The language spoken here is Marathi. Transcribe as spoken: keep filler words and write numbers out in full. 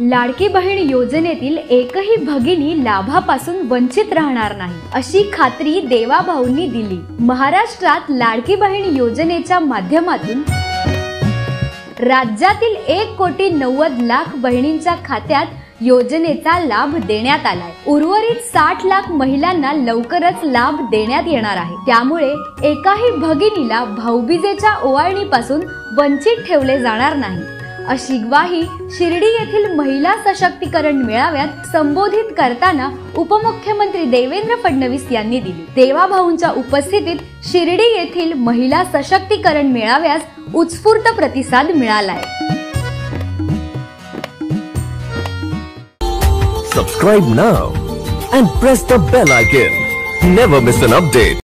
लाडकी बहीण योजनेतील एकही भगिनी लाभापासून वंचित राहणार नाही अशी खात्री देवाभाऊंनी दिली। महाराष्ट्रात लाडकी बहीण योजनेच्या माध्यमातून राज्यातील एक कोटी नव्वद लाख बहिणींच्या खात्यात योजनेचा लाभ देण्यात आलाय। उर्वरित साठ लाख महिलांना लवकरच लाभ देण्यात येणार आहे। त्यामुळे एकाही भगिनीला भाऊबीजेच्या ओवाळणीपासून वंचित ठेवले जाणार नाही अशी ग्वाही शिर्डी येथील महिला सशक्तीकरण मेळाव्यात संबोधित करताना उपमुख्यमंत्री देवेंद्र फडणवीस यांनी दिली। देवाभाऊंच्या उपस्थितीत शिर्डी येथील महिला सशक्तीकरण मेळाव्यास उत्स्फूर्त प्रतिसाद मिळालाय। Subscribe now and press the bell icon. Never miss an update.